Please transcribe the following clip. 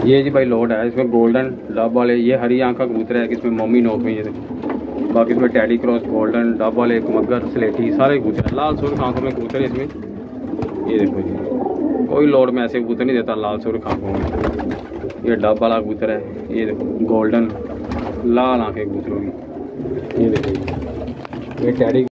ये जी भाई लोड है इसमें गोल्डन डब वाले, ये हरी आँख का कबूतर है कि इसमें मोमी नोक में ये देखो। बाकी इसमें टैडी क्रॉस, गोल्डन डब वाले, मगर, स्लेटी सारे कबूतर हैं। लाल सुर्ख आँखों में कबूतर है इसमें, ये देखो जी। कोई लोड में ऐसे कबूतर नहीं देता लाल सुर्ख आँखों में। ये डब वाला कबूतर है, ये देखो गोल्डन लाल आँखें कबूतरों की, ये देखो ये टैडी